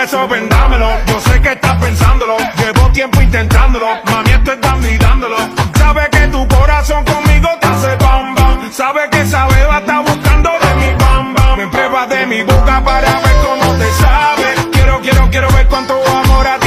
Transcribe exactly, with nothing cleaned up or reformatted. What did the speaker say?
eso vendámelo. Yo sé que estás pensándolo, llevo tiempo intentándolo. Mami, esto es dando y dándolo. Sabe que tu corazón conmigo te hace bam bam. Sabe que esa beba está buscando de mi bam bam. Me pruebas de mi boca para ver cómo te sabe. Quiero, quiero, quiero ver cuánto amor a ti